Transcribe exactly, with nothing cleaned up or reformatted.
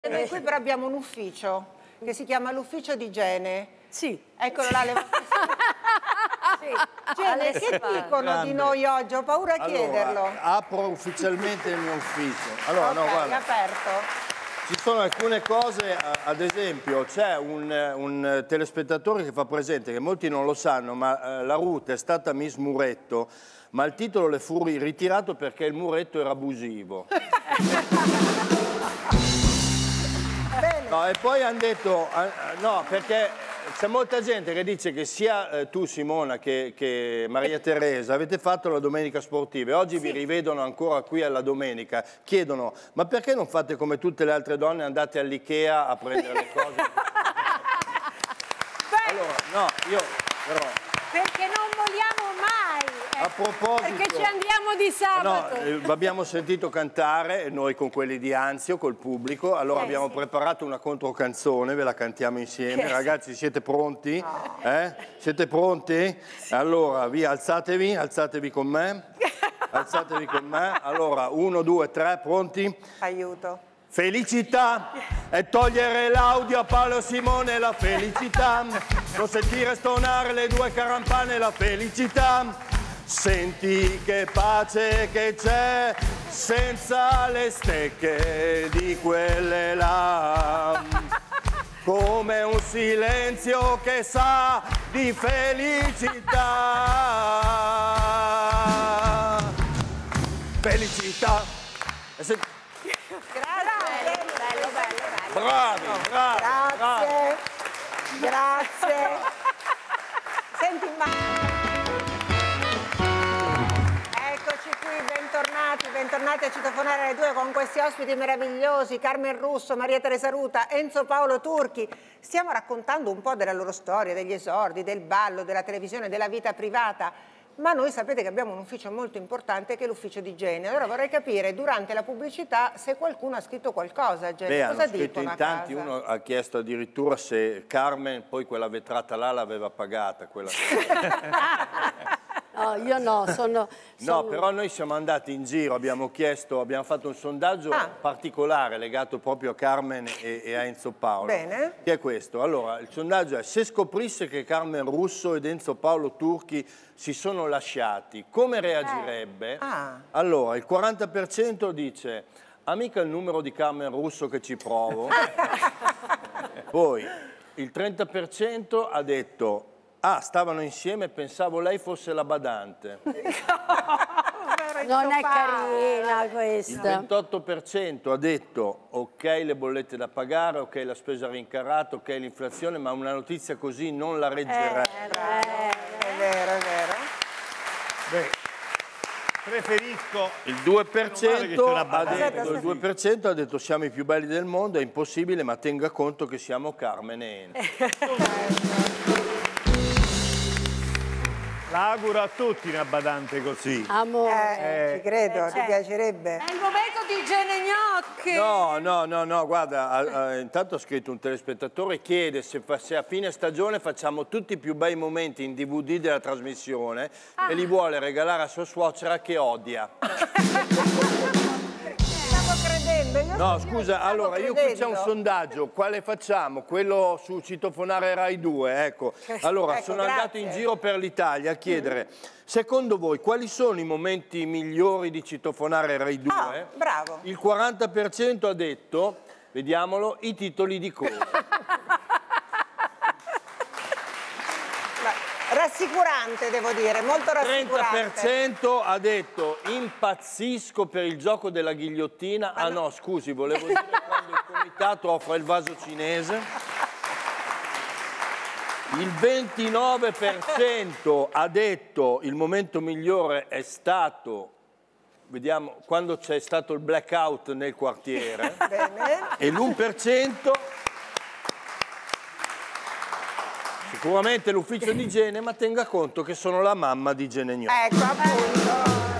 Noi qui però abbiamo un ufficio che si chiama l'ufficio di igiene. Sì. Eccolo là. Le... sì. Gene, che dicono Grande. di noi oggi? Ho paura a allora, chiederlo. Apro ufficialmente il mio ufficio. Allora, ok, no, guarda. aperto. Ci sono alcune cose, ad esempio c'è un, un telespettatore che fa presente, che molti non lo sanno, ma eh, la Ruth è stata Miss Muretto, ma il titolo le fu ritirato perché il muretto era abusivo. No, e poi hanno detto, no, perché c'è molta gente che dice che sia eh, tu Simona che, che Maria Teresa avete fatto la domenica sportiva e oggi sì. vi rivedono ancora qui alla domenica, chiedono ma perché non fate come tutte le altre donne, andate all'Ikea a prendere le cose? Allora, no, io però... Perché non vogliamo mai. A proposito... Perché ci andiamo di sabato. No, eh, abbiamo sentito cantare, noi con quelli di Anzio, col pubblico, allora eh, abbiamo sì. preparato una controcanzone, ve la cantiamo insieme. Che Ragazzi, siete pronti? No. Eh? Siete pronti? Sì. Allora, via, alzatevi, alzatevi con me. Alzatevi con me. Allora, uno, due, tre, pronti? Aiuto. Felicità è togliere l'audio a Paolo Simone, la felicità, non sentire stonare le due carampane, la felicità, senti che pace che c'è senza le stecche di quelle là, come un silenzio che sa di felicità, felicità. Grazie. Bello, bello, bello. Bravi, bravi. Grazie. Bravi. Grazie. Senti, ma... Eccoci qui, bentornati, bentornati a Citofonare alle due con questi ospiti meravigliosi, Carmen Russo, Maria Teresa Ruta, Enzo Paolo Turchi. Stiamo raccontando un po' della loro storia, degli esordi, del ballo, della televisione, della vita privata. Ma noi sapete che abbiamo un ufficio molto importante che è l'ufficio di Gene. Allora vorrei capire durante la pubblicità se qualcuno ha scritto qualcosa, Gene. Beh, cosa hanno scritto dicono in a tanti, casa? uno ha chiesto addirittura se Carmen poi quella vetrata là l'aveva pagata. Quella... No, io no, sono, sono... No, però noi siamo andati in giro, abbiamo chiesto, abbiamo fatto un sondaggio ah. particolare legato proprio a Carmen e, e a Enzo Paolo. Bene. Che è questo. Allora, il sondaggio è: se scoprisse che Carmen Russo ed Enzo Paolo Turchi si sono lasciati, come reagirebbe? Eh. Ah. Allora, il quaranta per cento dice: amica il numero di Carmen Russo che ci provo. Poi il trenta per cento ha detto: ah, stavano insieme, pensavo lei fosse la badante. Non è carina questa. Il ventotto per cento ha detto: ok le bollette da pagare, ok la spesa rincarata, ok l'inflazione, ma una notizia così non la reggerei. Eh, è vero, è vero. Beh, preferisco... Il due per cento, ha detto, aspetta, il due per cento ha detto: siamo i più belli del mondo, è impossibile, ma tenga conto che siamo Carmen e Enzo. La auguro a tutti una badante così. Amore. Eh, ci credo, eh, ti piacerebbe? È il momento di Gene Gnocchi. No, no, no, no, guarda, a, a, intanto ha scritto un telespettatore, chiede se, fa, se a fine stagione facciamo tutti i più bei momenti in D V D della trasmissione ah. e li vuole regalare a sua suocera che odia. Stavo credendo. Io No, scusa, allora io qui c'è un sondaggio, quale facciamo? Quello su Citofonare Rai due, ecco. Allora, ecco, sono grazie. andato in giro per l'Italia a chiedere, mm. secondo voi, quali sono i momenti migliori di Citofonare Rai due? Ah, bravo. Il quaranta per cento ha detto, vediamolo, i titoli di coda. Rassicurante, devo dire, molto rassicurante. trenta per cento ha detto impazzisco per il gioco della ghigliottina. Ah no, scusi, volevo dire quando il comitato offre il vaso cinese. Il ventinove per cento ha detto il momento migliore è stato, vediamo, quando c'è stato il blackout nel quartiere. Bene. E l'uno per cento... sicuramente l'ufficio di Gene, ma tenga conto che sono la mamma di Gene Gnocchi. Ecco, appunto.